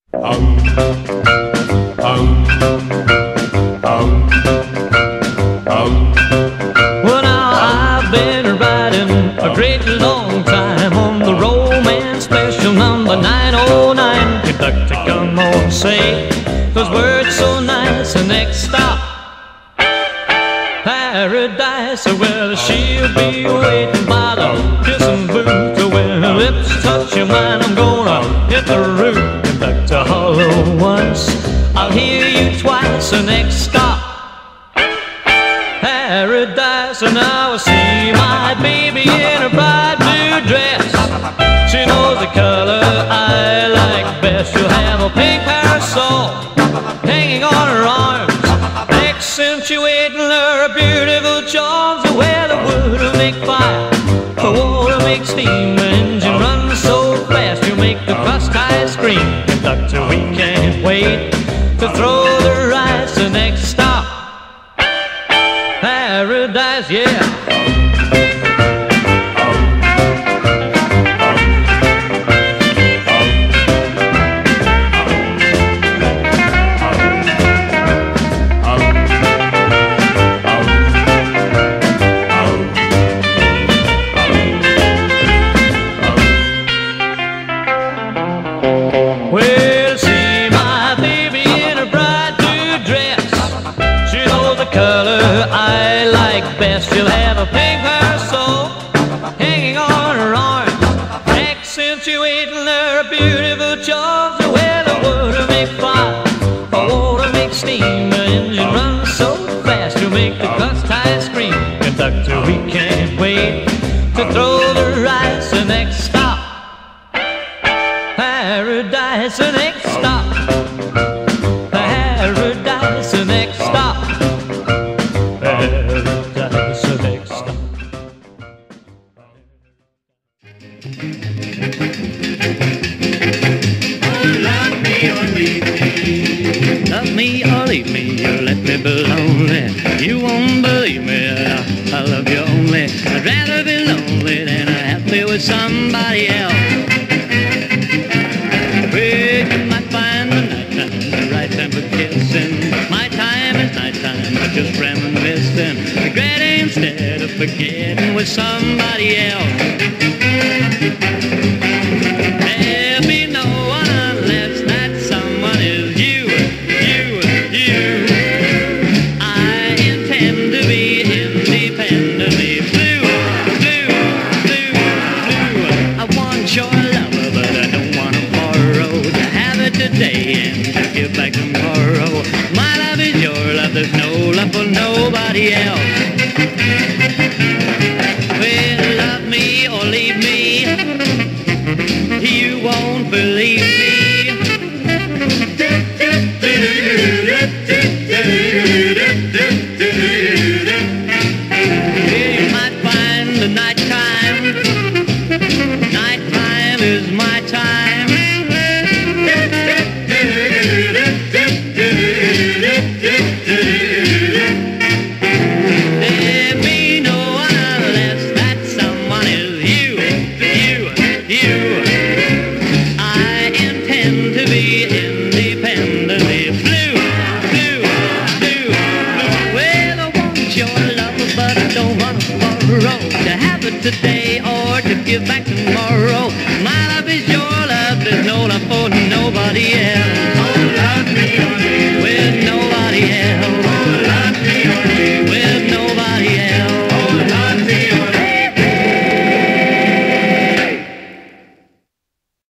Well, now I've been riding a great long time on the Romance Special number 909. Conductor, come on, say those words so nice. The next stop, Paradise. Well, she'll be waiting by the kissing booth. When her lips touch your mind, I'm gonna hit the roof. Conductor, hollow once, I'll hear you twice. The next stop, Paradise. And now I see my baby in her bright blue dress. She knows the color I like best. She'll have a pink parasol hanging on her arms, accentuating her beautiful charms. Where the wood will make fire, the water make steam, the engine runs so fast you'll make the crust ice cream. Conductor, we can't wait to throw the rice. The next stop, Paradise, yeah. Well, see my baby in her bright blue dress. She knows the color I like best. She'll have a pink parasol hanging on her arm, accentuating her beautiful charms. Where the water make fire, the water make steam, the engine runs so fast you'll make the crust ice cream. Conductor, we can't wait to throw the rice. The next stop, Paradise. The next stop, Paradise. The next stop, Paradise. The next stop. Love me or leave me, love me or leave me, or let me be lonely. You won't believe me, I love you only. I'd rather be lonely than happy with somebody else. Well, you might find the nighttime the right time for kissing. My time is nighttime, but just reminiscing, regretting instead of forgetting with somebody else. There'll be no one unless that someone is you, you, you. I intend to be independently blue, blue, blue, blue. I want your love, but I don't want to borrow. To have it today and to give back tomorrow. My love is your love, there's no love for nobody else. Well, love me or leave me, you won't believe me. You might find the nighttime, nighttime is my time. There be no one unless that someone is you, you, you. I intend to be independently blue, blue, blue, blue. Well, I want your love, but I don't want to borrow. To have it today or to give back to